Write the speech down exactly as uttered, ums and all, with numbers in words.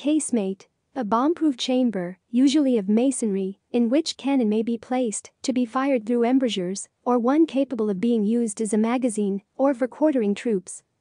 casemate. A bomb-proof chamber, usually of masonry, in which cannon may be placed to be fired through embrasures, or one capable of being used as a magazine or for quartering troops.